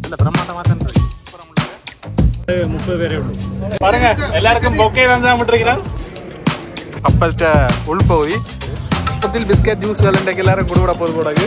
நல்ல பிரமாண்டமாக தான் இருக்கு. 30 பேரே உண்டு பாருங்க. எல்லாருக்கும் பொக்கே தான் விட்டுருக்கிறோம். கப்பல்கிட்ட உள்பகுதி பத்தில் பிஸ்கட் ஜூஸ் விளையாண்டைக்கு எல்லாரும் கொடுவிட போது கூடாது.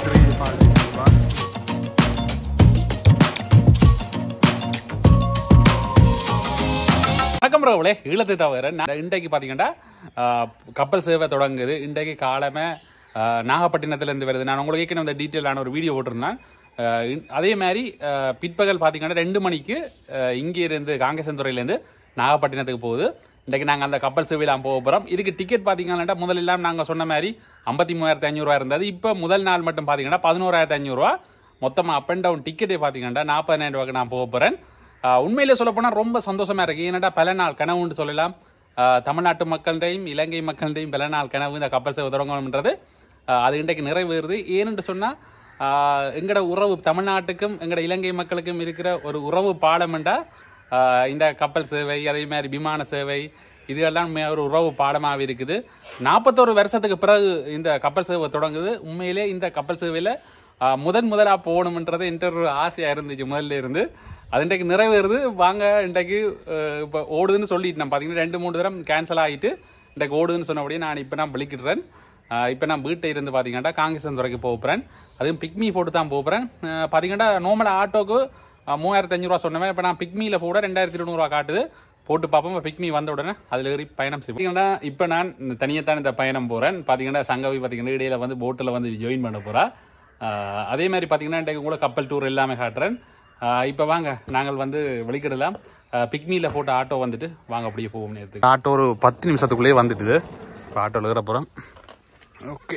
வணக்கம் ராவலே, ஈழத்தை தவிர இன்றைக்கு பார்த்தீங்கன்னா கப்பல் சேவை தொடங்குது. இன்றைக்கு காலமே நாகப்பட்டினத்துலேருந்து வருது. நான் உங்களுக்கு ஏற்கனவே இந்த டீட்டெயிலான ஒரு வீடியோ போட்டிருந்தேன். அதே மாதிரி பிற்பகல் பார்த்தீங்கன்னா 2 மணிக்கு இங்கேருந்து காங்கேசன்துறையிலேருந்து நாகப்பட்டினத்துக்கு போகுது. இன்றைக்கு நாங்கள் அந்த கப்பல் சேவையெல்லாம் போக போகிறோம். இதுக்கு டிக்கெட் பார்த்தீங்கன்னா முதலெல்லாம் நாங்கள் சொன்ன மாதிரி 53,500 இருந்தது. இப்போ முதல் நாள் மட்டும் பார்த்தீங்கன்னா 11,500. மொத்தமாக அப் அண்ட் டவுன் டிக்கெட்டே பார்த்தீங்கன்னா 40,000 ரூபாய்க்கு நான் போக போகிறேன். உண்மையிலே சொல்ல போனால் ரொம்ப சந்தோஷமாக இருக்குது. ஏன்னாடா பல நாள் கனவுன்னு சொல்லலாம். தமிழ்நாட்டு மக்கள்கிட்டையும் இலங்கை மக்கள்கிட்டையும் பல நாள் கனவு இந்த கப்பல் சேவை தொடங்கணுன்றது அது இன்றைக்கு நிறைவேறுது. ஏன்னு சொன்னால் எங்களோட உறவு தமிழ்நாட்டுக்கும் எங்களோட இலங்கை மக்களுக்கும் இருக்கிற ஒரு உறவு பாலம்ண்டா இந்த கப்பல் சேவை, அதே மாதிரி விமான சேவை, இதெல்லாம் ஒரு உறவு பாலமாக இருக்குது. 41 வருஷத்துக்கு பிறகு இந்த கப்பல் சேவை தொடங்குது. உண்மையிலே இந்த கப்பல் சேவையில் முதலாக போகணுன்றது என்ற ஒரு ஆசையாக இருந்துச்சு முதல்ல இருந்து. அது இன்றைக்கு நிறைவேறுது. வாங்க இன்றைக்கு இப்போ ஓடுதுன்னு சொல்லிட்டு நான் பார்த்தீங்கன்னா 2-3 தரம் கேன்சல் ஆகிட்டு இன்றைக்கு ஓடுதுன்னு சொன்னபடியே நான் இப்போ நான் விളിக்கிட்டுறேன். இப்போ நான் வீட்டை இருந்து பார்த்தீங்கன்னா காங்கேசன்துறைக்கு போகிறேன். அதுவும் பிக்மி போட்டு தான் போகிறேன். பார்த்தீங்கன்னா நார்மலாக ஆட்டோக்கு 3,500 சொன்னேன். இப்போ நான் பிக்மியில் போட 2,200 காட்டுது. போட்டு பார்ப்போம். பிக்மி வந்த உடனே அதில் ஏறி பயணம் செய்வோம். பார்த்தீங்கன்னா இப்போ நான் தனியாக தான் இந்த பயணம் போகிறேன். பார்த்தீங்கன்னா சங்கவி பார்த்தீங்கன்னா இடையில வந்து போட்டில் வந்து ஜாயின் பண்ண போகிறா. அதே மாதிரி பார்த்தீங்கன்னா இன்றைக்கு கூட கப்பல் டூர் எல்லாமே காட்டுறேன். இப்போ வாங்க நாங்கள் வந்து வெளிக்கிடலாம். பிக்மியில் போட்ட ஆட்டோ வந்துட்டு வாங்க அப்படியே போவோம். நேரத்துக்கு ஆட்டோ ஒரு 10 நிமிஷத்துக்குள்ளேயே வந்துட்டுது. இப்போ ஆட்டோவில் இருக்கிற போகிறோம். ஓகே,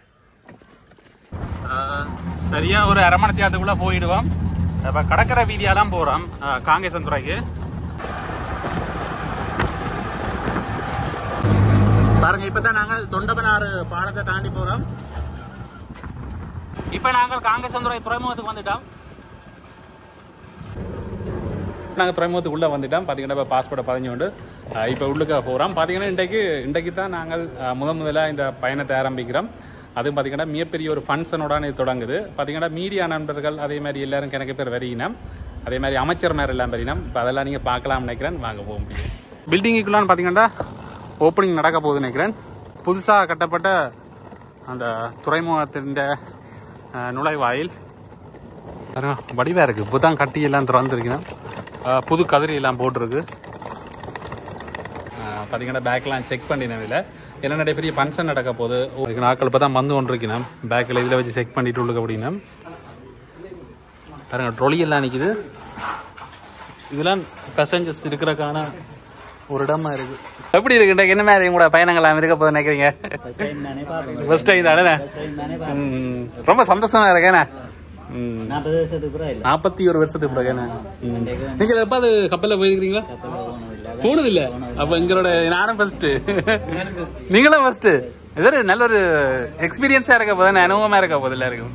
சரியா ஒரு அரை மணி நேரத்துக்குள்ளே போயிடுவோம். இப்போ கடற்கரை வீதியெல்லாம் போகிறோம் காங்கேசன்துறைக்கு. பாருங்க, இப்போ தான் நாங்கள் தொண்டபனாறு பாலத்தை தாண்டி போகிறோம். இப்போ நாங்கள் காங்கேசன்துறை துறைமுகத்துக்கு வந்துட்டோம். நாங்கள் துறைமுகத்துக்கு உள்ளே வந்துட்டோம். பார்த்தீங்கன்னா இப்போ பாஸ்போர்ட்டை பதிஞ்சோண்டு இப்போ உள்ளுக்க போகிறோம். பார்த்தீங்கன்னா இன்றைக்கு தான் நாங்கள் முதலாக இந்த பயணத்தை ஆரம்பிக்கிறோம். அதுவும் பார்த்தீங்கன்னா மிகப்பெரிய ஒரு ஃபங்க்ஷனோட இது தொடங்குது. பார்த்தீங்கன்னா மீடியா நண்பர்கள் அதே மாதிரி எல்லாரும் கணக்கு பேர் வரையினோம். அதே மாதிரி அமைச்சர் மேர் எல்லாம் வரையினோம். இப்போ அதெல்லாம் நீங்கள் பார்க்கலாம்னு நினைக்கிறேன். வாங்க போக முடியும். பில்டிங்குக்குள்ளான்னு பார்த்தீங்கன்னா ஓப்பனிங் நடக்க போகுதுன்னு நினைக்கிறேன். புதுசாக கட்டப்பட்ட அந்த துறைமுகத்தின் நுழைவாயில் வடிவாக இருக்குது. இப்போ தான் கட்டி எல்லாம் திறந்துருக்கணும். புது கதிரி எல்லாம் போட்டிருக்கு. பார்த்தீங்கன்னா பேக்கெலாம் செக் பண்ணினதில்லை. என்ன நிறைய பெரிய ஃபங்க்ஷன் நடக்க போகுது. அதுக்கு நாட்கள் இப்போ தான் வந்து கொண்டிருக்கணும். பேக்கில் இதில் வச்சு செக் பண்ணிட்டு உள்ளுக்க அப்படின்னா பாருங்க, ட்ரொலி எல்லாம் நிற்கிது. இதெல்லாம் பேசஞ்சர்ஸ் இருக்கிறக்கான ஒரு இடமா இருக்கு. எப்படி இருக்கு என்ன மாதிரி உங்களோட பயணங்கள்லாம் இருக்க போது நினைக்கிறீங்க? ஃபர்ஸ்ட் டைம் தானே? ரொம்ப சந்தோஷமா இருக்கேண்ணே. 41 வருஷத்துக்கு பிறகு நீங்க எப்பாவது கப்பல்ல போயிருக்கீங்களா? போனதில்லை. அப்ப எங்களோட நானும் ஃபர்ஸ்ட், நீங்களும் ஃபர்ஸ்ட். இது நல்ல ஒரு எக்ஸ்பீரியன்ஸா இருக்க போது, அனுபவமா இருக்க போது எல்லாருக்கும்.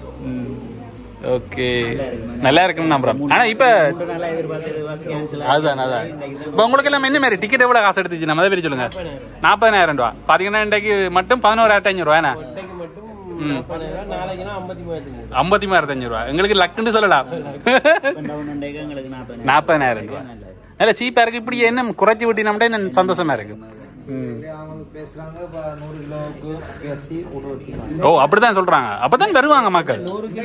ஓகே, நல்லா இருக்குன்னு நம்புறோம். ஆனா இப்ப அதுதான் இப்ப உங்களுக்கு எல்லாம் என்ன மாதிரி டிக்கெட் எவ்வளவு காசு எடுத்துச்சு நம்ம அதை பற்றி சொல்லுங்க. 40,000 ரூபா. பாத்தீங்கன்னா இன்றைக்கு மட்டும் 11,500 ரூபா. 53,500 ரூபா. எங்களுக்கு லக்குன்னு சொல்லலாம். 40,000 ரூபா நல்ல சீப்பா இருக்கு. இப்படி என்ன குறைச்சி விட்டினோம்னா என்ன சந்தோஷமா இருக்கு. ஓ, அப்படிதான் சொல்றாங்க. அப்பதான் வருவாங்க மக்கள்.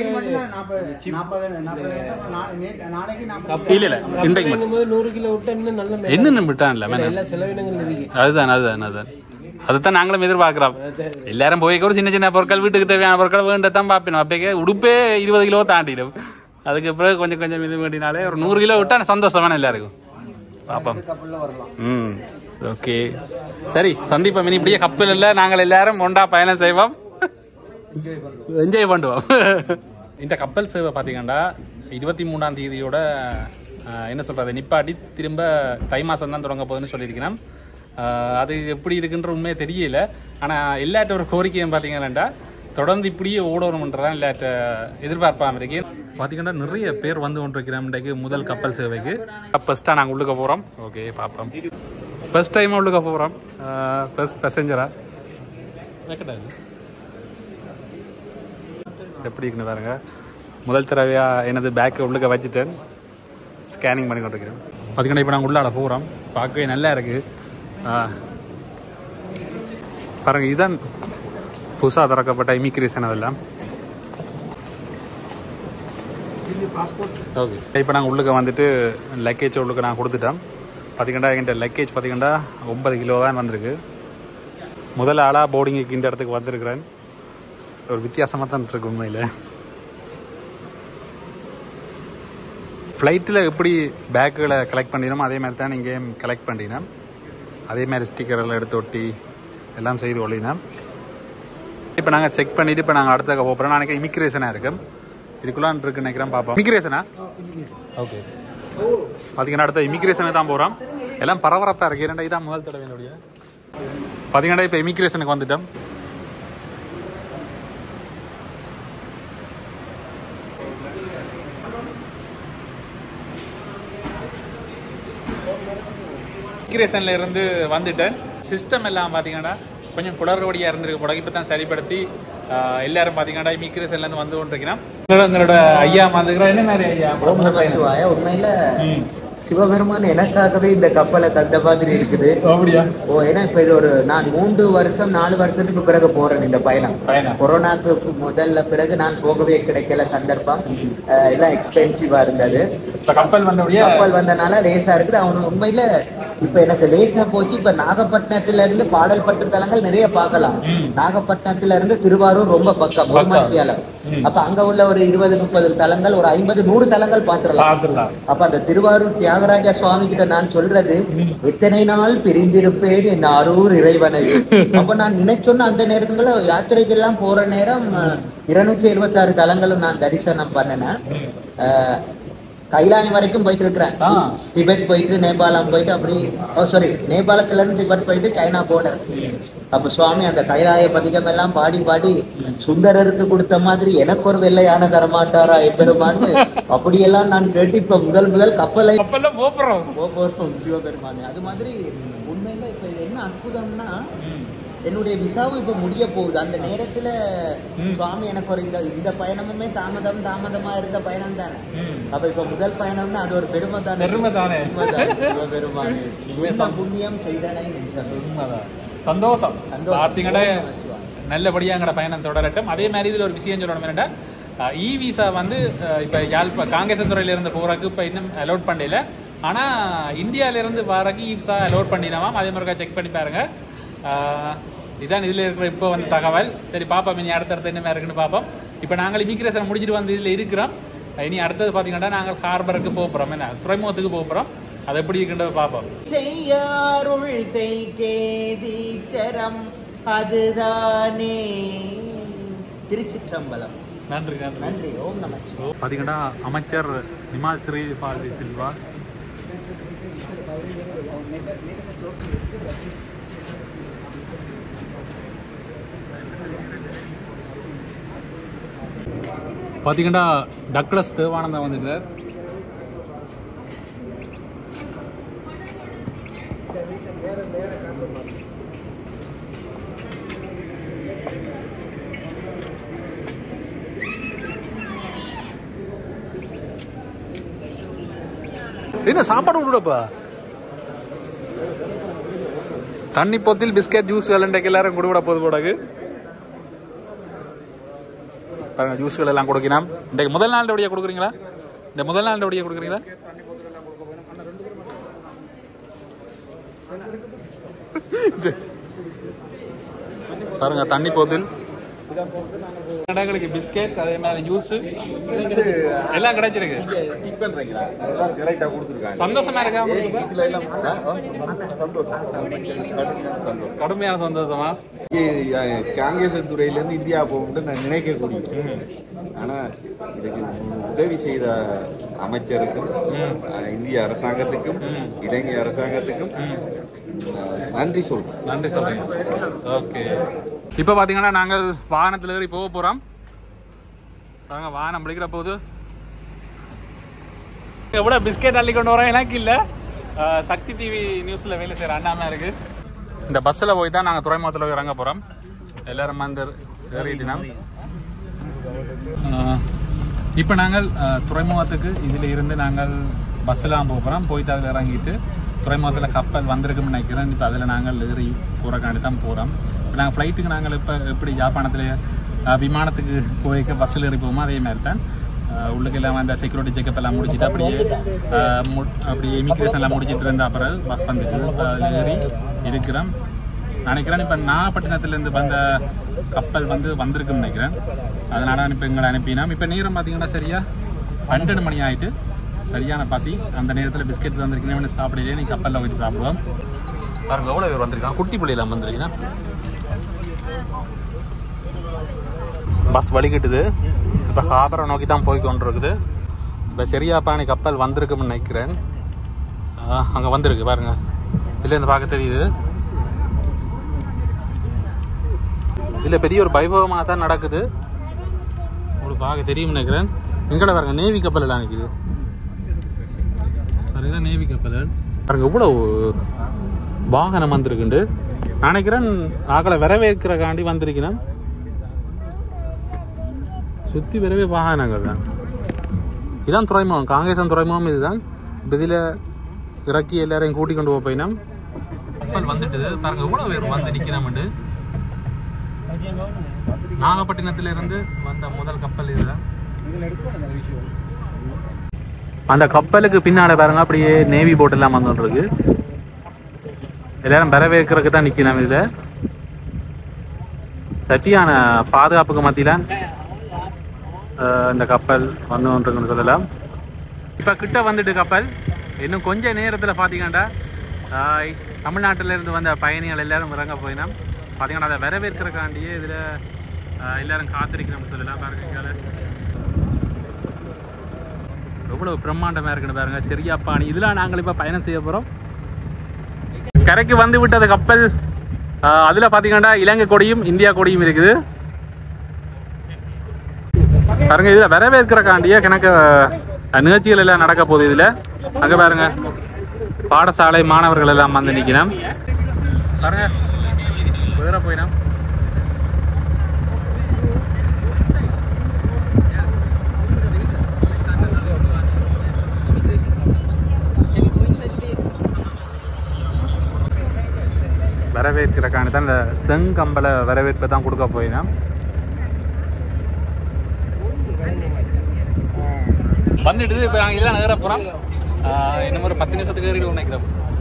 இல்ல இன்றைக்கு என்னென்ன விட்டான்ல அதுதான் அதுதான் நாங்களும் எதிர்பார்க்கிறோம். எல்லாரும் போய் ஒரு சின்ன சின்ன பொருட்கள், வீட்டுக்கு தேவையான பொருட்கள் வேண்டத்தான் பார்ப்போம். அப்பயே உடுப்பே 20 கிலோ தாண்டிடும். அதுக்கு பிறகு கொஞ்சம் கொஞ்சம் இது வேண்டினாலே ஒரு 100 கிலோ விட்டா சந்தோஷமான எல்லாருக்கும் பாப்போம். ஓகே, சரி சந்திப்போம். இனி இப்படியே கப்பல் இல்லை, நாங்கள் எல்லாரும் ஒன்றா பயணம் செய்வோம், என்ஜாய் பண்ணுவோம். இந்த கப்பல் சேவை பார்த்தீங்கன்னா 23ஆம் தேதியோட என்ன சொல்றது நிப்பாட்டி திரும்ப தை மாதம் தான் தொடங்க போகுதுன்னு சொல்லியிருக்கிறேன். அது எப்படி இருக்குன்ற உண்மையே தெரியல. ஆனால் எல்லாட்ட ஒரு கோரிக்கையும் பார்த்தீங்கன்னா தொடர்ந்து இப்படியே ஓடணும்ன்றதான் எல்லாட்ட எதிர்பார்ப்பாம இருக்கேன். பார்த்தீங்கன்னா நிறைய பேர் வந்து கொண்டிருக்கிறோம் இன்றைக்கு முதல் கப்பல் சேவைக்கு. ஃபர்ஸ்ட்டாக நாங்கள் உள்ளுக்க போகிறோம். ஓகே, பார்ப்போம். ஃபர்ஸ்ட் டைம் உள்ளுக்க போகிறோம். ஃபர்ஸ்ட் பேசஞ்சரா எப்படி இருக்குன்னு பாருங்க. முதல் தடவையாக எனது பேக்கை உள்ளுக்க வச்சுட்டேன் ஸ்கேனிங் பண்ணி கொண்டிருக்கிறேன். பார்த்திங்கன்னா இப்போ நாங்கள் உள்ளாட போகிறோம். பார்க்கவே நல்லா இருக்குது. பாருங்கள், இதுதான் புதுசாக திறக்கப்பட்ட இமிக்ரேஷன். அதெல்லாம் ஓகே. இப்போ நாங்கள் உள்ளுக்க வந்துட்டு லக்கேஜ் உள்ளுக்க நான் கொடுத்துட்டோம். பார்த்திங்கன்னா என்கிட்ட லக்கேஜ் பார்த்திங்கன்னா 9 கிலோ தான் வந்திருக்கு. முதல் ஆளாக போர்டிங்குக்கு இந்த இடத்துக்கு வந்திருக்கிறேன். ஒரு வித்தியாசமாக தான் இருக்கு உண்மையில். ஃப்ளைட்டில் எப்படி பேக்குகளை கலெக்ட் பண்ணினோமோ அதே மாதிரி தான் இங்கேயும் கலெக்ட் பண்ணினோம். அதே மாதிரி ஸ்டிக்கரெல்லாம் எடுத்து ஒட்டி எல்லாம் செய்து கொள்ளினோம். இப்போ நாங்கள் செக் பண்ணிவிட்டு இப்போ நாங்கள் அடுத்த போகிறோம். நாளைக்கு இமிக்ரேஷனாக இருக்கும். இதுக்குள்ளான் இருக்குன்னு நினைக்கிறேன். பார்ப்போம். இமிக்ரேஷனா? ஓகே. பார்த்தீங்கன்னா அடுத்த இமிக்ரேஷனை தான் போகிறோம். எல்லாம் பரபரப்பாக இருக்குது. 2 இதான் முதல் தடவை என்னுடைய. பார்த்தீங்கன்னா இப்போ இமிக்ரேஷனுக்கு வந்துட்டோம். இமிக்ரேஷனில் இருந்து வந்துட்டேன். சிஸ்டம் எல்லாம் பார்த்தீங்கன்னா கொஞ்சம் குளறுபடியாக இருந்திருக்கு போட. இப்போ தான் சரிப்படுத்தி எல்லாரும் பார்த்தீங்கன்னா இமிக்ரேஷன்லேருந்து வந்து கொண்டிருக்கிறோம். எங்களோட ஐயா வந்துக்கிறோம். என்ன மாதிரி ஐயா? உண்மையில சிவபெருமான் எனக்காகவே இந்த கப்பலை தந்த மாதிரி இருக்குது. ஏன்னா இப்ப இது நான் 3 வருஷம் 4 வருஷத்துக்கு பிறகு போறேன் இந்த பயணம். கொரோனாக்கு முதல்ல பிறகு நான் போகவே கிடைக்கல சந்தர்ப்பம். எல்லாம் எக்ஸ்பென்சிவா இருந்தது. கப்பல் வந்தனால லேசா இருக்குது. அவனு உண்மையில இப்ப எனக்கு லேசா போச்சு. இப்ப நாகப்பட்டினத்துல இருந்து பாடல் பட்டு தலங்கள் நிறைய பார்க்கலாம். நாகப்பட்டினத்துல இருந்து திருவாரூர் ரொம்ப பக்கம், ஒரு மணித்தியாலம். அப்ப அங்க உள்ள ஒரு 20-30 தலங்கள், ஒரு 50-100 தலங்கள் பார்த்துடலாம். அப்ப அந்த திருவாரூர் தியாகராஜ சுவாமி கிட்ட நான் சொல்றது, எத்தனை நாள் பிரிந்திருப்பேன் என் அரூர் இறைவனை. அப்ப நான் நினைச்சோன்னா அந்த நேரத்துல யாத்திரைக்கு எல்லாம் போற நேரம் 276 தலங்களும் நான் தரிசனம் பண்ணினேன். கைலாயம் வரைக்கும் போயிட்டு இருக்கிறேன். திபெத் போயிட்டு, நேபாளம் போயிட்டு, அப்படி நேபாளத்துல இருந்து திபெத் போயிட்டு சைனா போர்டர். அப்ப சுவாமி அந்த கைலாய பதிகம் எல்லாம் பாடி பாடி சுந்தரருக்கு கொடுத்த மாதிரி எனக்கு ஒரு வெள்ளையான தரமாட்டாரா எப்பெருமான்னு அப்படியெல்லாம் நான் கேட்டு இப்ப முதல் கப்பலை போறோம் சிவபெருமானு. அது மாதிரி உண்மையில இப்ப இது என்ன அற்புதம்னா, என்னுடைய விசாவும் இப்ப முடிய போகுது. அந்த நேரத்துல சுவாமி எனக்கு ஒரு இந்த பயணமுமே தாமதமா இருந்த பயணம் தானே. அப்ப இப்ப முதல் பயணம்னா அது ஒரு பெருமை தானே. சிவபெருமானு புண்ணியம் செய்தனை. சந்தோஷம். பார்த்தீங்கன்னா நல்லபடியா எங்கட பயணம் தொடரட்டும். அதே மாதிரி இதுல ஒரு விஷயம் சொல்லணும் என்னடா, இ விசா வந்து இப்போ காங்கேசத்துறையில இருந்து போறதுக்கு இப்போ இன்னும் அலோட் பண்ணல. ஆனா இந்தியாவில இருந்து வரக்கு இ விசா அலோட் பண்ணிடலாம். அதே மாதிரி செக் பண்ணி பாருங்க. இதுதான் இதில் இருக்கிற இப்போ வந்து தகவல். சரி பாப்போம், இனி அடுத்தடுத்து என்ன இருக்குன்னு பார்ப்போம். இப்போ நாங்கள் இமிக்ரேஷன் முடிச்சுட்டு வந்து இதில் இருக்கிறோம். இனி அடுத்தது பார்த்தீங்கன்னா நாங்கள் ஹார்பருக்கு போகிறோம், என்ன துறைமுகத்துக்கு போகிறோம். அது எப்படி இருக்கின்றது பார்ப்போம். அதுதானே திருச்சிற்றம்பலம். நன்றி நன்றி நன்றி. ஓம் நம சிவாய. பார்த்தீங்கன்னா அமைச்சர் நிமால் ஸ்ரீபால் சில்வா பார்த்தீங்கன்னா டக்ளஸ் தேவானந்தா வந்துருக்கார். என்ன சாப்பாடு விடுப்பா? தண்ணி பொத்தில் பிஸ்கட் ஜூஸ் இன்றைக்கு எல்லாரும் கொடுவிட போது போடாது. பாருங்க, ஜூஸ்கள் எல்லாம் கொடுக்கலாம். இன்றைக்கு முதல் நாள் ஒடியா கொடுக்குறீங்களா? இந்த முதல் நாள் ஒடியா கொடுக்குறீங்களா? பாருங்க, தண்ணி போத்தில் கடைகளுக்கு பிஸ்கெட், அதே மாதிரி ஜூஸ் எல்லாம் கிடைச்சிருக்கு. சந்தோஷமா இருக்கா? கடுமையான சந்தோஷமா? காங்கேசன் துறையிலேருந்து இந்தியா போகும்னு நான் நினைக்கக்கூடிய, ஆனால் இதுக்கு உதவி செய்த அமைச்சருக்கும் இந்திய அரசாங்கத்துக்கும் இலங்கை அரசாங்கத்துக்கும் நன்றி சொல்றேன். நன்றி சொல்றேன். ஓகே, இப்போ பார்த்தீங்கன்னா நாங்கள் வாகனத்தில் ஏறி போக போகிறோம். பாருங்க, வாகனம் பிடிக்கிற போது எவ்வளோ பிஸ்கெட் அள்ளி கொண்டு வரோம் எனக்கு இல்லை. சக்தி டிவி நியூஸில் வேலை செய்கிற அண்ணாமே இருக்குது. இந்த பஸ்ஸில் போய் தான் நாங்கள் துறைமுகத்தில் இறங்க போகிறோம். எல்லாரும் வந்து ஏறிட்டினா இப்போ நாங்கள் துறைமுகத்துக்கு இதில் இருந்து நாங்கள் பஸ்ஸெலாம் போகிறோம். போயிட்டு அதில் இறங்கிட்டு துறைமுகத்தில் கப்பல் வந்திருக்குன்னு நினைக்கிறேன். இப்போ அதில் நாங்கள் ஏறி போகிறக்காண்டி தான் போகிறோம். இப்போ நாங்கள் ஃப்ளைட்டுக்கு நாங்கள் இப்போ எப்படி யாழ்ப்பாணத்தில் விமானத்துக்கு போய்க்க பஸ்ஸில் ஏறி போவோமோ அதே மாதிரி தான் உள்ளுக்கு எல்லாம் அந்த செக்யூரிட்டி செக்கப் எல்லாம் முடிச்சுட்டு அப்படியே இமிக்ரேஷன்லாம் முடிச்சுட்டு இருந்தால் அப்புறம் பஸ் வந்துச்சு. இப்போ அதில் ஏறி இருக்கிறோம் நினைக்கிறேன். இப்போ நாகப்பட்டினத்துலேருந்து வந்த கப்பல் வந்திருக்குன்னு நினைக்கிறேன். அதனால் இப்போ எங்களை அனுப்பினோம். இப்போ நேரம் பார்த்தீங்கன்னா சரியா 12 மணி ஆகிட்டு. சரியான பசி. அந்த நேரத்தில் பிஸ்கெட் வந்திருக்கீங்க சாப்பிடலையே. நீ கப்பலில் போயிட்டு சாப்பிடுவோம். பாருங்க எவ்வளோ பேர் வந்திருக்காங்க. குட்டி பிள்ளைலாம் வந்திருக்கீங்கன்னா பஸ் வலிக்கிட்டுது. இப்போ ஹாபரை நோக்கி தான் போய் கொண்டிருக்குது. இப்போ சரியாப்பானி கப்பல் வந்திருக்குன்னு நினைக்கிறேன். அங்கே வந்திருக்கு பாருங்க. இதுலேருந்து பார்க்க தெரியுது. இதில் பெரிய ஒரு வைபவமாக தான் நடக்குது. உங்களுக்கு பார்க்க தெரியும்னு நினைக்கிறேன். எங்கட பாருங்க நேவி கப்பல் எல்லாம் நிற்குது. பாருங்க நேவி கப்பல் பாருங்க இவ்வளோ வாகனம் வந்திருக்குண்டு. நினைக்கிறேன் ஆக்களை வரவேற்கிறக்காண்டி வந்திருக்கிறேன். சுற்றி வரவே வாகனங்கள் தான். இதுதான் துறைமுகம். காங்கேசன் துறைமுகம் இதுதான். இப்போ இதில் இறக்கி எல்லாரையும் கூட்டி கொண்டு போயினா கப்பல் வந்துட்டு பாருங்க இவ்வளோ பேர் வந்து நிற்கிறோம்ண்டு. நாகப்பட்டினத்திலிருந்து வந்த முதல் கப்பல் இதுதான். அந்த கப்பலுக்கு பின்னால பாருங்க அப்படியே நேவி போட் எல்லாம் வந்துருக்கு. எல்லாரும் வரவேற்கிறதுக்கு தான் நிற்கிறோம். இதில் சரியான பாதுகாப்புக்கு மத்தியில இந்த கப்பல் வந்து கொண்டிருக்குன்னு சொல்லலாம். இப்போ கிட்ட வந்துட்டு கப்பல் இன்னும் கொஞ்ச நேரத்தில் பார்த்தீங்கன்னா தமிழ்நாட்டிலேருந்து வந்த பயணிகள் எல்லாரும் இறங்க போயினா பார்த்தீங்கன்னா அதை வரவேற்கிறக்காண்டியே இதில் எல்லாரும் காத்திருக்கிறோம்னு சொல்லலாம். பாருங்க எவ்வளோ பிரம்மாண்டமாக இருக்குன்னு பாருங்க. சரியாப்பானி இதில் நாங்கள் இப்போ பயணம் செய்ய போகிறோம். கரைக்கு வந்து விட்டது கப்பல். அதில் பார்த்தீங்கன்னா இலங்கை கொடியும் இந்தியா கொடியும் இருக்குது பாருங்க. இதில் வரவேற்கிறக்காண்டியே கணக்கு நிகழ்ச்சிகள் எல்லாம் நடக்க போகுது. இதில் அங்கே பாருங்க பாடசாலை மாணவர்கள் எல்லாம் வந்து நிற்கணும் பாருங்க. வேற போயிடும். வரவேற்கிறக்காண்டி தான் இந்த செங்கம்பளை வரவேற்பை தான் கொடுக்க போயிடும். வந்துட்டு இப்போ நாங்கள் இதெல்லாம் நேர போகிறோம். இன்னும் ஒரு 10 நிமிஷத்துக்கு ஏறிடுவோம் நினைக்கிறோம்.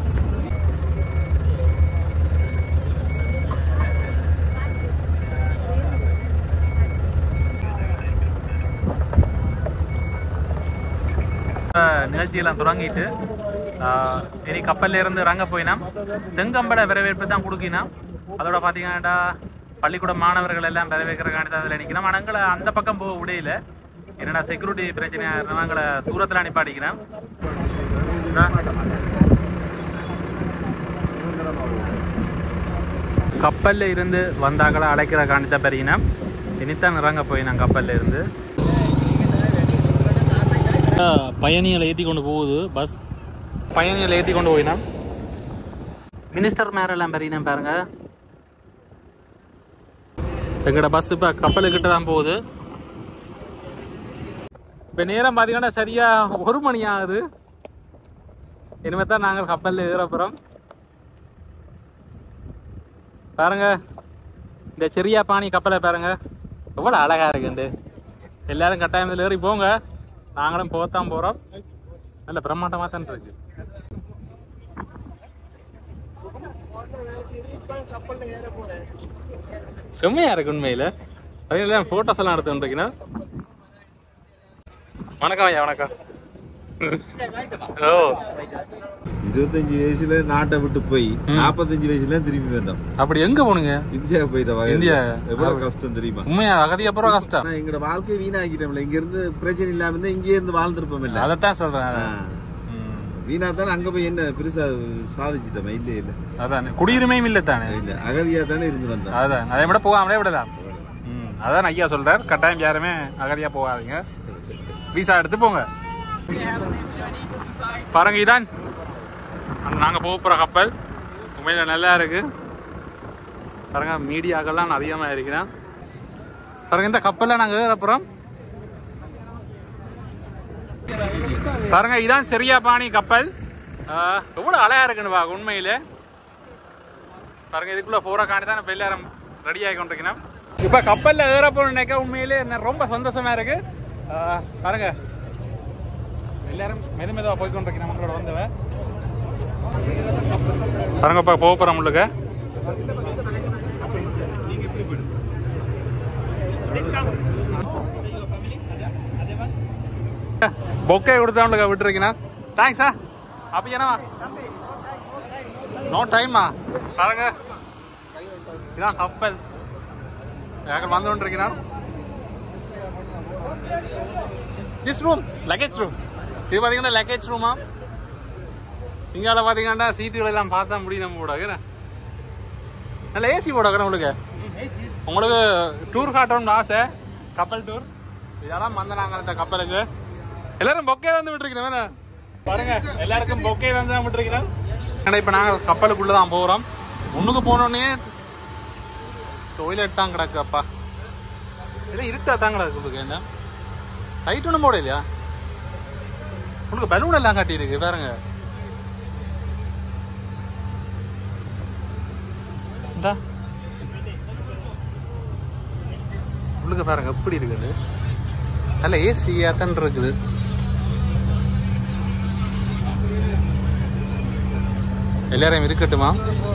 நிகழ்ச்சியெல்லாம் தொடங்கிட்டு இனி கப்பல்ல இருந்து இறங்க போயினோம். செங்கம்பளை வரவேற்பு தான் கொடுக்கினோம். அதோட பார்த்தீங்கன்னா பள்ளிக்கூட மாணவர்கள் எல்லாம் வரவேற்கிறக்காண்டி தான் அதில் நிற்கணும். ஆனால் எங்களை அந்த பக்கம் போக விடையில என்னடா செக்யூரிட்டி பிரச்சனையாக நாங்களை தூரத்தில் அனுப்பாடிக்கிறோம். கப்பலில் இருந்து வந்தாக்களை அழைக்கிறக்காண்டி தான் பெரியனா. இனித்தான் இறங்க போயினோம் கப்பலில் இருந்து. பயணிகளை ஏற்றி கொண்டு போகுது பஸ். பயணிகளை ஏற்றி கொண்டு போயினா மினிஸ்டர் மேரெல்லாம் பெரியனா பாருங்க. எங்கட பஸ் இப்போ கப்பலுக்கிட்ட தான் போகுது. இப்போ நேரம் பார்த்தீங்கன்னா சரியா 1 மணி ஆகுது. இனிமேல் தான் நாங்கள் கப்பலில் ஏறப்புறோம். பாருங்க இந்த சரியாப்பானி கப்பலை பாருங்க எவ்வளோ அழகாக இருக்குண்டு. எல்லாரும் கட்டாயத்தில் ஏறி போங்க. நாங்களும் போகத்தான் போகிறோம். நல்ல பிரம்மாண்டமாக தான் இருக்கு. செம்மையா இருக்கு உண்மையில். அதே ஃபோட்டோஸ் எல்லாம் எடுத்துக்கிட்டீங்கன்னா. வணக்கம் ஐயா. வணக்கம். 25 வயசுல நாட்டை விட்டு போய் 45 வயசுல திரும்பி வந்தோம். அப்படி எங்க போனுங்க? இந்தியா போயிட்டோம். இந்தியா எவ்வளவு கஷ்டம் தெரியுமா? உண்மையா அகதியா போற கஷ்டம். எங்களோட வாழ்க்கையை வீணாக்கிட்டோம்ல. இங்க இருந்து பிரச்சனை இல்லாம இருந்தா இங்கே இருந்து வாழ்ந்துருப்போம். இல்ல அதைத்தான் சொல்றேன். வீணா தானே அங்க போய் என்ன பெருசா சாதிச்சிட்டோம். இல்ல இல்ல அதான் குடியுரிமையும் இல்ல தானே. இல்ல அகதியா தானே இருந்து வந்தோம். அதான் அதை விட போகாமலே விடலாம். அதான் ஐயா சொல்றாரு. கட்டாயம் யாருமே அகதியா போகாதீங்க. விசா எடுத்து போங்க. பாருங்க இதான் நாங்கள் போக போகிற கப்பல். உண்மையில் நல்லா இருக்கு. பாருங்க மீடியாக்கள்லாம் அதிகமாக இருக்கிறேன். பாருங்க இந்த கப்பலில் நாங்கள் ஏற போகிறோம். பாருங்க இதான் சரியா பாணி கப்பல். எவ்வளவு அழகா இருக்குன்னு பாக்க உண்மையில. பாருங்க இதுக்குள்ள போற காணி தான் எல்லாரும் ரெடி ஆகி கொண்டிருக்கணும். இப்ப கப்பல்ல ஏற போன நினைக்க உண்மையிலே ரொம்ப சந்தோஷமா இருக்கு. பாருங்க எல்லாரும் மெதுவா போய் கொண்டிருக்கணும் நம்மளோட வந்தவ. பாருங்க இப்ப போக போறோம் உள்ளுக்க. பொக்கே கொடுத்தவங்களுக்கு விட்டுருக்கீங்கன்னா தேங்க்ஸா. அப்ப என்னவா நோ டைமா. பாருங்க இதான் கப்பல் வந்து கொண்டிருக்கிறான். This room luggage room. இது பாத்தீங்கன்னா லக்கேஜ் ரூமா. இங்கால பாத்தீங்கன்னா சீட்டுகள் எல்லாம் பார்த்தா முடியும் நம்ம கூட. நல்ல ஏசி போட உங்களுக்கு உங்களுக்கு டூர் காட்டணும்னு ஆசை. கப்பல் டூர் இதெல்லாம் வந்தாங்க இந்த கப்பலுக்கு. எல்லாரும் பொக்கே வந்து விட்டுருக்கேன். பாருங்க எல்லாருக்கும் பொக்கே வந்து விட்டுருக்கிறேன். இப்ப நாங்க கப்பலுக்குள்ளதான் போறோம். முன்னுக்கு போனோடனே டொய்லெட் தான் கிடக்கு. அப்பா இல்லை இருட்டா தான் கிடக்கு. உங்களுக்கு என்ன லைட் ஒன்றும் போட இல்லையா? உங்களுக்கு பலூன் எல்லாம் காட்டி இருக்கு பாருங்க. உங்களுக்கு பாருங்க எப்படி இருக்குது. நல்ல ஏசியா தான் இருக்குது. எல்லாரையும் இருக்கட்டுமா?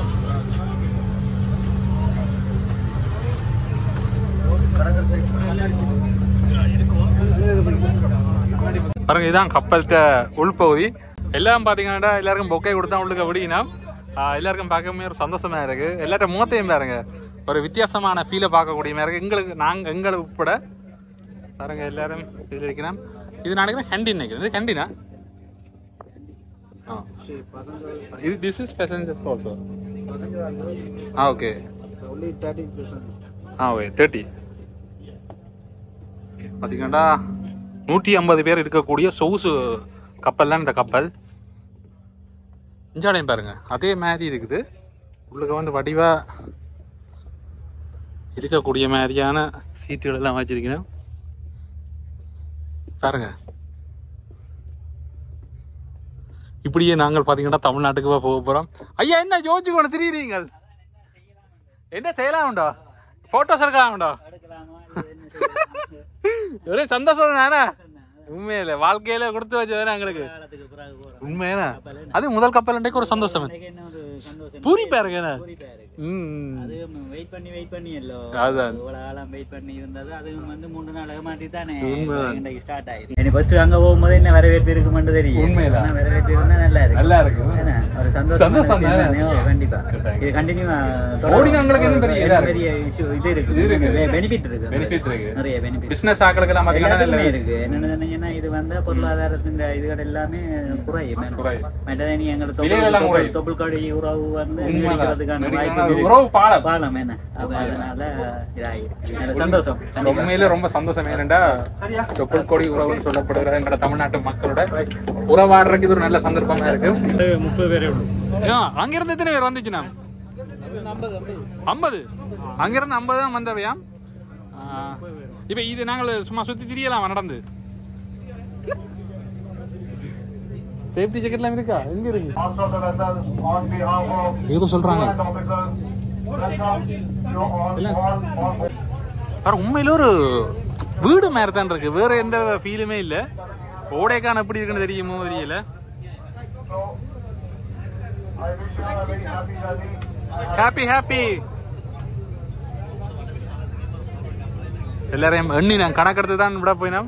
பாருங்க இதான் கப்பல்கிட்ட உள்பகுதி. எல்லாம் பாத்தீங்கன்னா எல்லாருக்கும் பொக்கை கொடுத்தா உள்ளுக்க விடினா எல்லாருக்கும் பார்க்கவே ஒரு சந்தோஷமா இருக்கு. எல்லார்ட்ட முகத்தையும் பாருங்க ஒரு வித்தியாசமான ஃபீலை பார்க்கக்கூடிய மாதிரி இருக்கு. எங்களுக்கு உட்பட பாருங்க எல்லாரும் இதில் இருக்கிறோம். இது நினைக்கிறேன் கேண்டீன் நினைக்கிறேன். இது கேண்டீனா? This is passengers also. Okay. Only 30%. Okay, 30. பாத்தீங்கன்னா 150 பேர் இருக்கக்கூடிய சொகுசு கப்பல் தான் இந்த கப்பல். இஞ்சாலையும் பாருங்க அதே மாதிரி இருக்குது. உள்ளுக்கு வந்து வடிவா இருக்கக்கூடிய மாதிரியான சீட்டுகள் எல்லாம் வச்சிருக்கணும் பாருங்க. இப்படியே நாங்கள் பாத்தீங்கன்னா தமிழ்நாட்டுக்கு போக போறோம். ஐயா என்ன யோசிச்சு கொண்டு திரியுறீங்க? என்ன செய்யலாம்டா? போட்டோஸ் எடுக்கலாம்டா? ஒரே சந்தோஷம் தானே உண்மையில. வாழ்க்கையில கொடுத்து வச்சதானே எங்களுக்கு உண்மையான. அது முதல் கப்பல் ஒரு சந்தோஷம். பூரிப்பா இருக்கு. அங்க போகும்போது என்ன வரவேற்பு இருக்குமென்று தெரியும். வரவேற்பு இருந்தா நல்லா இருக்கு. ஒரு சந்தோஷம் கண்டிப்பா. இது கண்டினியூ இது இருக்கு. பெனிஃபிட் இருக்கு. நிறைய பெனிஃபிட் பிசினஸ் ஆட்களுக்கு இருக்கு. என்னன்னா இது வந்து பொருளாதாரத்தின் இதுகள் எல்லாமே குறையும். மற்றது நீ எங்களுக்கு தொப்புள்காடு உறவு வந்து பாலம் என்ன அதனால சந்தோஷம். உண்மையில ரொம்ப சந்தோஷம். ஏனென்றா தொப்புள்கொடி உறவுன்னு சொல்லப்படுகிற எங்களோட தமிழ்நாட்டு மக்களோட உறவாடுறதுக்கு இது ஒரு நல்ல சந்தர்ப்பமா இருக்கு. 30 பேர் அங்கிருந்து எத்தனை பேர் வந்துச்சுன்னா 50. அங்கிருந்து 50 தான் வந்தவையா? இப்ப இது நாங்கள் சும்மா சுத்தி திரியலாம் நடந்து. சேஃப்டி ஜாக்கெட்லாம் இருக்கா? எங்க இருக்கு? ஏதோ சொல்றாங்க. உண்மையில ஒரு வீடு மாதிரி தான் இருக்கு. வேற எந்த ஃபீலுமே இல்ல. ஓடைக்கான எப்படி இருக்குன்னு தெரியுமோ தெரியல. Happy happy. எல்லாரையும் எண்ணி நான் கணக்கெடுத்து தான் விட போயினோம்.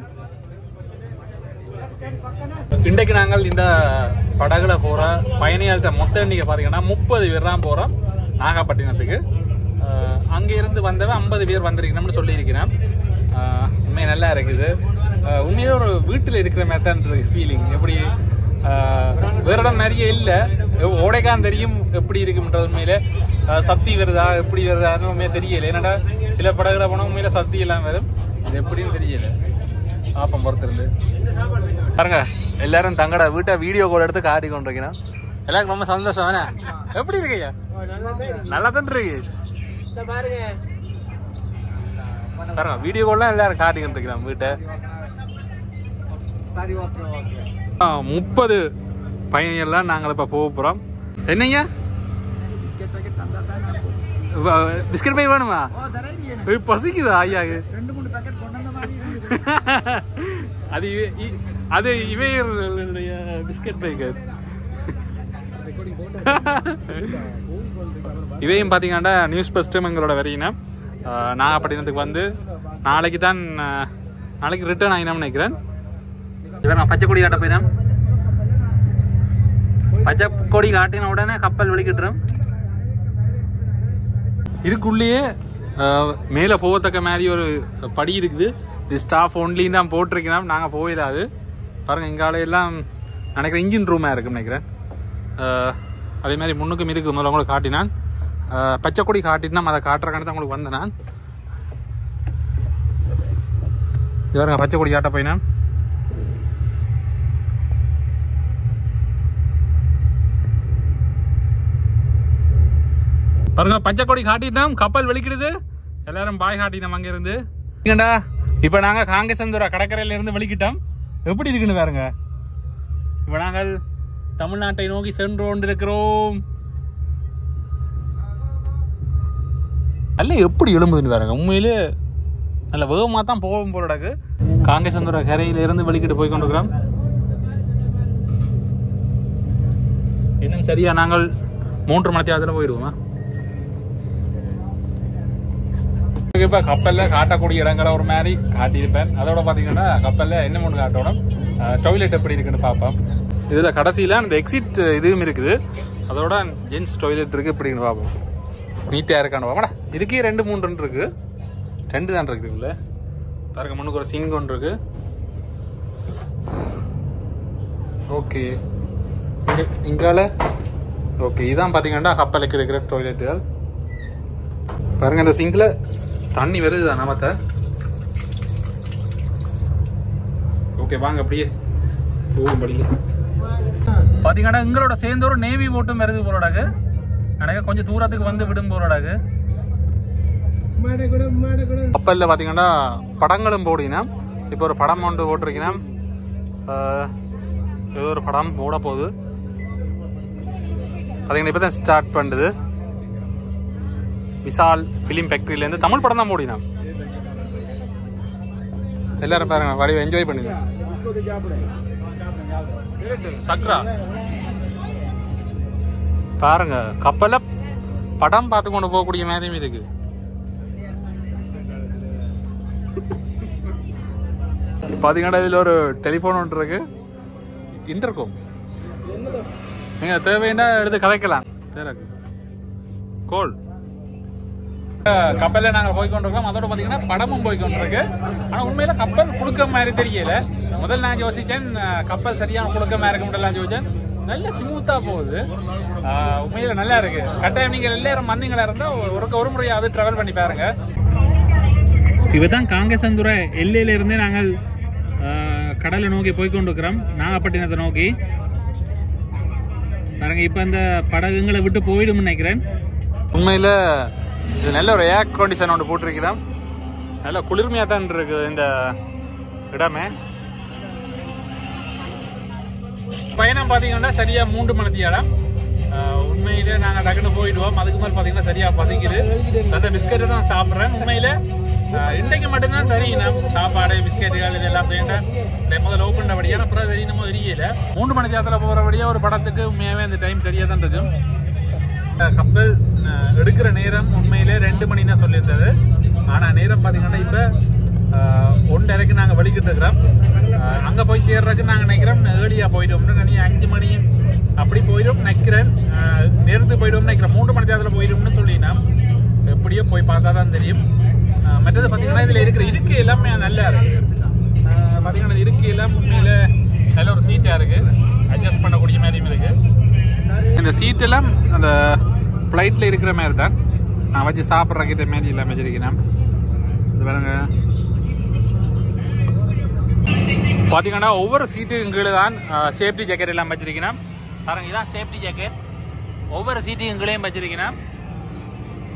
இன்றைக்கு நாங்கள் இந்த படகுல போற பயணிகள்கிட்ட மொத்த எண்ணிக்கை பாத்தீங்கன்னா 30 பேர் தான் போறோம் நாகப்பட்டினத்துக்கு. அங்க இருந்து வந்தவன் 50 பேர் வந்திருக்கணும்னு சொல்லியிருக்கிறேன். உண்மையை நல்லா இருக்குது. உண்மையில ஒரு வீட்டில் இருக்கிற மாதிரி தான் இருக்கு ஃபீலிங். எப்படி வேற இடம் நிறைய இல்லை. ஓடைக்கான் தெரியும் எப்படி இருக்குன்றது. உண்மையில சக்தி வருதா எப்படி வருதான்னு உண்மையை தெரியல. என்னடா சில படகுல போனா உண்மையில சக்தி எல்லாம் வரும். இது எப்படின்னு தெரியல. ஆப்பம் பொறுத்திருந்து பாருங்க. எல்லாரும் தங்கட வீட்டை வீடியோ கால் எடுத்து காட்டி கொண்டிருக்கிறோம். எல்லாருக்கும் ரொம்ப சந்தோஷம். வேணா எப்படி இருக்கையா? நல்லா தான் இருக்கு பாருங்க. வீடியோ கால்லாம் எல்லாரும் காட்டி கொண்டிருக்கிறோம் வீட்டை. 30 பயணிகள்லாம் நாங்கள் இப்போ போக போகிறோம். என்னங்க பிஸ்கட் பை வேணுமா? பசிக்குதா ஐயாக்கு? அது அது இவைய பிஸ்கட் பைக்கு. இவையும் பார்த்தீங்கன்னா நியூஸ் ஃபஸ்ட்டும் எங்களோட வரையினா நாகப்பட்டினத்துக்கு வந்து நாளைக்கு ரிட்டர்ன் ஆகினோம்னு நினைக்கிறேன். இவர் நான் பச்சை கொடி காட்ட போயினேன். பச்சை கொடி காட்டின உடனே கப்பல் வெளிக்கிட்டுரும். இதுக்குள்ளேயே மேலே போகத்தக்க மாதிரி ஒரு படி இருக்குது. இது ஸ்டாஃப் ஒன்லின்னு தான் போட்டிருக்கணும். நாங்கள் போயிடாது பாருங்கள். எங்காலையெல்லாம் நினைக்கிறேன் இன்ஜின் ரூமாக இருக்குன்னு நினைக்கிறேன். அதே மாதிரி முன்னுக்கும் இதுக்கு முதல்ல உங்களுக்கு காட்டினான். பச்சை கொடி காட்டினா அதை காட்டுறக்கான தான் உங்களுக்கு வந்தேன் நான். பாருங்க பச்சை கொடி காட்ட போயினான். பாருங்க பச்சை கொடி காட்டிட்டோம். கப்பல் வெளிக்கிடுது. எல்லாரும் பாய் காட்டினோம் அங்க இருந்து. இப்ப நாங்க காங்கேசந்துரா கடற்கரையில இருந்து வெளிக்கிட்டோம். எப்படி இருக்குன்னு பாருங்க. இப்ப நாங்கள் தமிழ்நாட்டை நோக்கி சென்று கொண்டிருக்கிறோம். அல்ல எப்படி எழும்புதுன்னு பாருங்க. உண்மையிலே நல்ல வேகமா தான் போகும் போலடாக்கு. காங்கேசந்துரா கரையில இருந்து வெளிக்கிட்டு போய் கொண்டிருக்கிறோம். இன்னும் சரியா நாங்கள் 3 மணி நேரத்துல போயிடுவோமா? இப்போ கப்பலில் காட்டக்கூடிய இடங்களை ஒரு மாதிரி காட்டியிருப்பேன். அதோட பார்த்தீங்கன்னா கப்பலில் என்ன ஒன்று காட்டணும், டாய்லெட் எப்படி இருக்குன்னு பார்ப்போம். இதில் கடைசியில் அந்த எக்ஸிட் இதுவும் இருக்குது. அதோட ஜென்ஸ் டாய்லெட் இருக்குது எப்படின்னு பார்ப்போம். நீட்டாக இருக்கான்னு பார்ப்போம்டா. இதுக்கே 2-3 இருக்குது. 2 தான் இருக்குது இல்லை பாருங்க. முன்னுக்கு ஒரு சிங்க் ஒன்று இருக்குது. ஓகே இங்கால ஓகே இதான் பார்த்தீங்கன்னா கப்பலுக்கு இருக்கிற டாய்லெட்டுகள் பாருங்க. இந்த சிங்கில் தண்ணி வருதுதான் நமத்த. ஓகே வாங்க அப்படியே போகும் படிக்க. பார்த்தீங்கன்னா எங்களோட சேர்ந்து ஒரு நேவி போட்டும் வருது போலடாக்கு. எனக்கு கொஞ்சம் தூரத்துக்கு வந்து விடும் போலடாக்கு. கப்பலில் பார்த்தீங்கன்னா படங்களும் போடினா. இப்போ ஒரு படம் ஒன்று போட்டிருக்கீங்கன்னா ஏதோ ஒரு படம் போட போகுது பார்த்தீங்கன்னா. இப்போ தான் ஸ்டார்ட் பண்ணுது. விசால் ஃபிலிம் ஃபேக்டரியிலேருந்து தமிழ் படம் தான் மூடினா. எல்லாரும் பாருங்க வடிவ என்ஜாய் பண்ணுங்க. சக்ரா பாருங்க. கப்பல படம் பார்த்து கொண்டு போகக்கூடிய மாதிரியும் இருக்கு. பாத்தீங்கன்னா இதுல ஒரு டெலிபோன் ஒன்று இருக்கு. இன்டர்கோம் நீங்க தேவைன்னா எடுத்து கதைக்கலாம். கோல் கப்பலில் நாங்கள் போய்கொண்டிருக்கோம். அதோட பார்த்தீங்கன்னா படமும் போய்கொண்டிருக்கு. ஆனால் உண்மையில் கப்பல் குடுக்க மாதிரி தெரியல. முதல்ல நான் யோசித்தேன் கப்பல் சரியான குடுக்க மாதிரி இருக்க முடியலாம் யோசிச்சேன். நல்ல ஸ்மூத்தாக போகுது. உண்மையில் நல்லா இருக்கு. கட்டாயம் நீங்கள் எல்லாரும் மந்திங்களா இருந்தால் ஒரு முறையாவது ட்ராவல் பண்ணி பாருங்க. இதுதான் காங்கேசந்துரா எல்லையில இருந்து நாங்கள் கடலை நோக்கி போய்கொண்டிருக்கிறோம். நாகப்பட்டினத்தை நோக்கி பாருங்க. இப்போ அந்த படகுங்களை விட்டு போயிடும்னு நினைக்கிறேன். உண்மையில் இது நல்ல ஒரு ஏர் கண்டிஷன் ஒன்று போட்டிருக்கிறோம். நல்ல குளிர்மையாக தான் இருக்குது இந்த இடமே. பயணம் பார்த்தீங்கன்னா சரியாக 3 மணி நேரம். உண்மையிலே நாங்கள் டக்குன்னு போயிடுவோம். அதுக்கு மேலே பார்த்தீங்கன்னா சரியாக பசிக்குது. அந்த பிஸ்கெட்டை தான் சாப்பிட்றேன். உண்மையில் இன்றைக்கு மட்டும்தான் தெரியும் சாப்பாடு பிஸ்கெட்டுகள் இது எல்லாம் முதல்ல ஓப்பன் பண்ணபடியான அப்புறம் தெரியணுமோ தெரியல. 3 மணி நேரத்தில் போகிறபடியாக ஒரு படத்துக்கு உண்மையாகவே அந்த டைம் சரியாக தான் இருக்கும். கப்பல் எடுக்கிற நேரம் உண்மையிலே 2 மணின்னா சொல்லியிருந்தது. ஆனால் நேரம் பார்த்தீங்கன்னா இப்போ 1:30க்கு நாங்கள் வெளிக்கிட்டு இருக்கிறோம். அங்கே போய் சேர்றதுக்கு நாங்கள் நினைக்கிறோம் ஏர்லியாக போயிட்டோம்னு நினைக்கிறேன். 5 மணி அப்படி போயிடும் நினைக்கிறேன். நேரத்துக்கு போயிடுவோம்னு நினைக்கிறேன். 3 மணி நேரத்தில் போயிடும்னு சொல்லினா எப்படியோ போய் பார்த்தா தான் தெரியும். மற்றது பார்த்தீங்கன்னா இதில் இருக்கிற இருக்கை எல்லாமே நல்லா இருக்கு. பார்த்தீங்கன்னா இருக்கை எல்லாம் உண்மையில் நல்ல ஒரு சீட்டாக இருக்குது. அட்ஜஸ்ட் பண்ணக்கூடிய மாதிரியும் இருக்குது. இந்த சீட்டெல்லாம் அந்த ஃப்ளைட்டில் இருக்கிற மாதிரி தான் நான் வச்சு சாப்பிட்றக்கிட்ட மாரி எல்லாம் வச்சிருக்கேன். இது பாருங்க. பார்த்தீங்கன்னா ஒவ்வொரு சீட்டுக்கும் கீழே தான் சேஃப்டி ஜாக்கெட் எல்லாம் வச்சிருக்கேன். பாருங்க இதான் சேஃப்டி ஜாக்கெட். ஒவ்வொரு சீட்டுக்கும் கீழேயும் வச்சிருக்கேன்.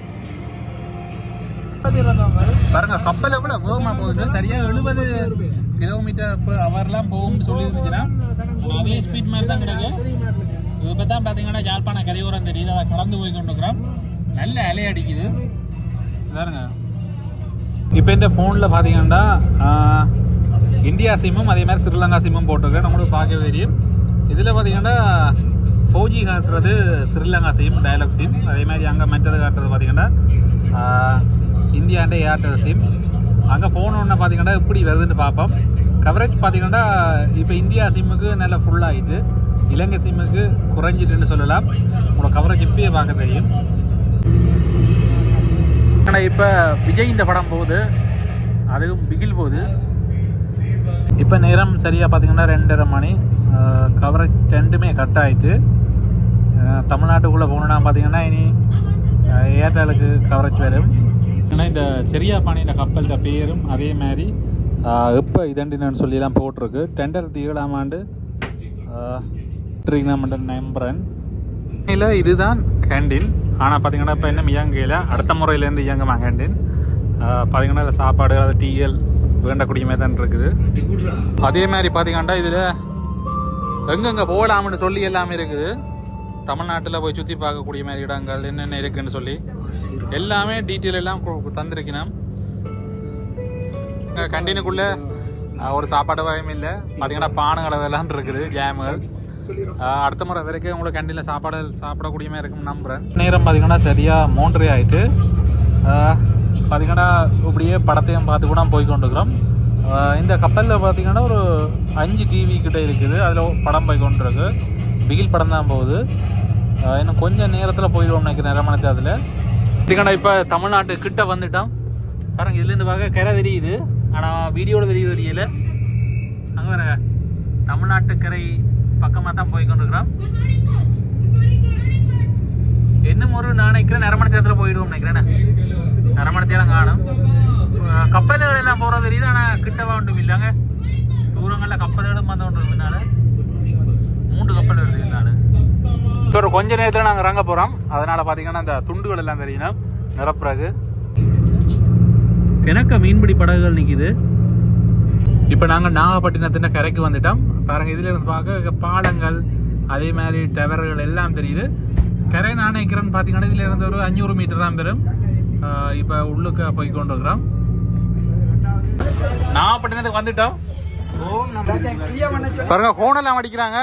பாருங்க கப்பல் எவ்வளோ வேகமாக போகுது. சரியா கிலோமீட்டர்/ஹவர்லாம் போகும்னு சொல்லியிருந்துச்சுன்னா அதே ஸ்பீட் மாதிரி தான் கிடைக்கும். இப்போ தான் பார்த்தீங்கன்னா யாழ்ப்பாண கரையோரம் தெரியுது, அதை கடந்து போய் கொண்டுக்கிறோம். நல்ல அலை அடிக்குது பாருங்க. இப்போ இந்த ஃபோனில் பார்த்தீங்கன்னா இந்தியா சிம்மும் அதே மாதிரி ஸ்ரீலங்கா சிம்மும் போட்டிருக்கேன். நம்மளுக்கு பார்க்கவே தெரியும். இதில் பார்த்தீங்கன்னா 4G காட்டுறது ஸ்ரீலங்கா சிம், டயலாக் சிம். அதே மாதிரி அங்கே மற்றது காட்டுறது பார்த்தீங்கன்னா இந்தியாண்ட ஏர்டெல் சிம். அங்கே போனோன்னு பார்த்தீங்கன்னா இப்படி வருதுன்னு பார்ப்போம். கவரேஜ் பார்த்தீங்கன்னா இப்போ இந்தியா சிம்முக்கு நல்லா ஃபுல்லாகிட்டு, இலங்கை சிம்முக்கு குறைஞ்சிட்டுன்னு சொல்லலாம். உங்களோட கவரேஜ் இப்பயே பார்க்க தெரியும். ஆனால் இப்போ விஜய் இந்த படம் போகுது, அதுவும் பிகில் போகுது. இப்போ நேரம் சரியாக பார்த்தீங்கன்னா 2:30 மணி. கவரேஜ் ரெண்டுமே கட் ஆகிட்டு. தமிழ்நாட்டுக்குள்ளே போகணுன்னா பார்த்தீங்கன்னா இனி ஏர்டெலுக்கு கவரேஜ் வரும். ஏன்னா இந்த சரியா பாணியின கப்பல்கிட்ட பேரும் அதே மாதிரி எப்போ இதண்டினு சொல்லிலாம் போட்டிருக்கு. 2007ஆம் ஆண்டு நம்புறேன். இல்லை இதுதான் கேண்டீன். ஆனால் பார்த்தீங்கன்னா இப்போ இன்னும் இயங்கையில், அடுத்த முறையிலேருந்து இயங்குமா கேண்டீன். பார்த்தீங்கன்னா இதில் சாப்பாடு, அது டீஎல் வேண்டக்கூடியமே தான் இருக்குது. அதே மாதிரி பார்த்தீங்கன்னா இதில் எங்கெங்கே போகலாம்னு சொல்லி எல்லாமே இருக்குது. தமிழ்நாட்டில் போய் சுற்றி பார்க்கக்கூடிய மாதிரி இடங்கள் என்னென்ன இருக்குன்னு சொல்லி எல்லாமே டீட்டெயில் எல்லாம் தந்திருக்கணும். கண்டீனுக்குள்ளே ஒரு சாப்பாடு வகையும் இல்லை. பார்த்தீங்கன்னா பானுகள் அதெல்லாம் இருக்குது, ஜாமுகள். அடுத்த முறை வரைக்கும் உங்களுக்கு கண்டீனில் சாப்பாடு சாப்பிடக்கூடிய மாதிரி இருக்குன்னு நம்புகிறேன். நேரம் பார்த்தீங்கன்னா சரியாக 3:30 ஆகிட்டு. பார்த்தீங்கன்னா இப்படியே படத்தையும் பார்த்து கூட போய் கொண்டுக்கிறோம். இந்த கப்பலில் பார்த்தீங்கன்னா ஒரு 5 டிவி கிட்ட இருக்குது. அதில் படம் போய் கொண்டிருக்கு. பிகில் படம் தான் போகுது. இன்னும் கொஞ்சம் நேரத்தில் போயிடுவோம் நினைக்கிறேன், 2 மணி நேரத்தில். பார்த்தீங்கன்னா இப்போ தமிழ்நாட்டு கிட்ட வந்துட்டோம். பாருங்க, இதுலேருந்து பார்க்க கரை தெரியுது, ஆனால் வீடியோவில் தெரியல. அங்கே வேற தமிழ்நாட்டு கரை பக்கமாக தான் போய் கொண்டிருக்கிறோம். இன்னும் ஒரு நான் நினைக்கிறேன் 2 மணி நேரத்தில் போயிடுவோம் நினைக்கிறேன். 2 மணி நேரம் காணும். கப்பல்கள் எல்லாம் போகிறது தெரியுது, ஆனால் கிட்டவா ஒன்றும் இல்லைங்க. தூரங்களில் கப்பல்களும் வந்து ஒன்று பின்னால 3 கப்பல் வருது பின்னால. ஒரு கொஞ்ச நேரத்தில் நாங்கள் இறங்க போகிறோம். அதனால் பார்த்தீங்கன்னா இந்த துண்டுகள் எல்லாம் தெரியணும் நிரப்புறகு. கிணக்க மீன்பிடி படகுகள் நிற்கிது. இப்போ நாங்கள் நாகப்பட்டினத்தின் கரைக்கு வந்துட்டோம். பாருங்கள், இதில் இருந்து பார்க்க பாலங்கள் அதே மாதிரி டவர்கள் எல்லாம் தெரியுது. கரை நான் நினைக்கிறேன்னு பார்த்தீங்கன்னா இதில் இருந்து ஒரு 500 மீட்டர் தான் பெறும். இப்போ உள்ளுக்கு போய் கொண்டு இருக்கிறோம். நாகப்பட்டினத்துக்கு வந்துட்டோம். பாருங்க, கோணெல்லாம் அடிக்கிறாங்க.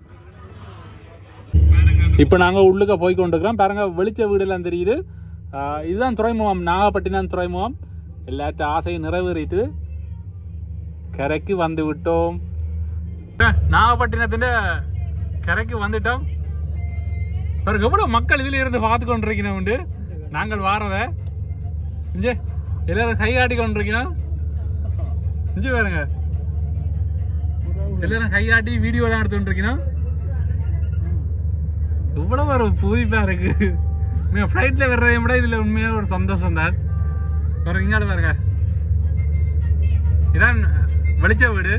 இப்போ நாங்கள் உள்ளுக்க போய் கொண்டிருக்கிறோம். பாருங்க, வெளிச்ச வீடெல்லாம் தெரியுது. இதுதான் துறைமுகம், நாகப்பட்டினம் துறைமுகம். எல்லாத்த ஆசையும் நிறைவேறிட்டு கரைக்கு வந்து விட்டோம். நாகப்பட்டினத்தின் கரைக்கு வந்துட்டோம். பாருங்க எவ்வளோ மக்கள் இதில் இருந்து பார்த்து கொண்டிருக்கணும் உண்டு. நாங்கள் வாரத இங்கே எல்லாரும் கைகாட்டி கொண்டிருக்கணும். இங்கே பாருங்க, எல்லாரும் கைகாட்டி வீடியோலாம் எடுத்து கொண்டிருக்கணும். இவ்வளவு ஒரு பூரிப்பா இருக்கு. ஃப்ளைட்ல வர்றதை விட இதுல உண்மையான ஒரு சந்தோஷம் தான். பாருங்க, இங்கால பாருங்க, இதான் வெளிச்ச வீடு.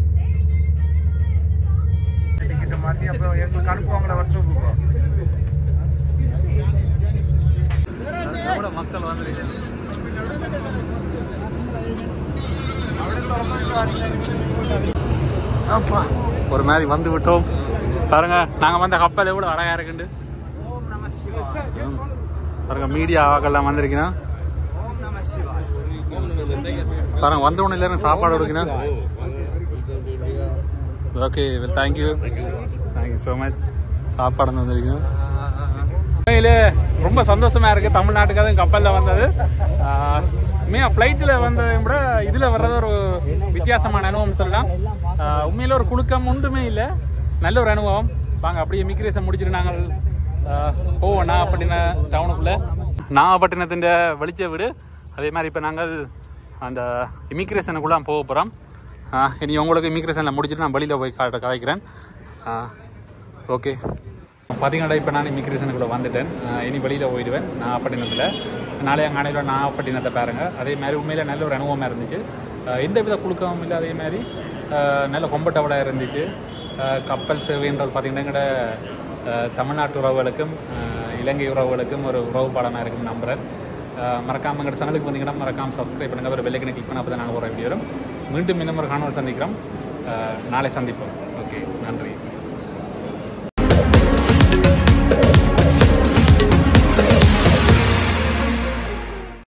மக்கள் வந்து ஒரு மாதிரி வந்து விட்டோம். பாருங்க, நாங்க வந்த கப்பல் எவ்வளவு அழகா இருக்குண்டு பாருங்க. மீடியா ஆக்கெல்லாம் வந்திருக்கீங்கன்னா பாருங்க, வந்த உடனே எல்லாரும் சாப்பாடு கொடுக்கணும். Okay, thank you so much. சாப்பாடு வந்திருக்கணும். உண்மையிலே ரொம்ப சந்தோஷமா இருக்கு தமிழ்நாட்டுக்காக கப்பலில் வந்தது. ஃப்ளைட்டில் வந்ததை விட இதில் வர்றது ஒரு வித்தியாசமான அனுபவம் சொல்லலாம். உண்மையில ஒரு குலுக்கம் ஒன்றுமே இல்லை, நல்ல ஒரு அனுபவம். வாங்க அப்படியே இமிக்ரேஷன் முடிச்சுட்டு நாங்கள் போவோம் நாகப்பட்டினம் டவுனுக்குள்ளே. நாகப்பட்டினத்தின் வெளிச்ச வீடு. அதே மாதிரி இப்போ நாங்கள் அந்த இமிக்ரேஷனுக்குள்ளே போக போகிறோம். இனி உங்களுக்கு இமிக்ரேஷனில் முடிச்சுட்டு நான் வெளியில் போய் கதைக்கிறேன். ஓகே, பார்த்தீங்கன்னா இப்போ நான் இமிக்ரேஷனுக்குள்ளே வந்துட்டேன். இனி வெளியில் போயிடுவேன் நாகப்பட்டினத்தில். நாளைய காலையில் நாகப்பட்டினத்தை பாருங்கள். அதே மாதிரி உண்மையில் நல்ல ஒரு அனுபவமாக இருந்துச்சு. எந்த வித குழுக்கவும் இல்லை, அதே மாதிரி நல்ல கம்ஃபர்டபுளாக இருந்துச்சு. கப்பல் சேவைன்றது பார்த்திங்கன்னா எங்களோட தமிழ்நாட்டு உறவுகளுக்கும் இலங்கை உறவுகளுக்கும் ஒரு உறவு பாடமாக இருக்குன்னு நம்புகிறேன். மறக்காமல் எங்கள் சேனலுக்கு வந்தீங்கன்னா மறக்காமல் சப்ஸ்கிரைப் பண்ணுங்கள். ஒரு பெல்லைக்கனை கிளிக் பண்ணால் அப்போ தான் நாங்கள் போகிற வீடியோ வரும். மீண்டும் இன்னும் ஒரு காணொளி சந்திக்கிறோம். நாளை சந்திப்போம்.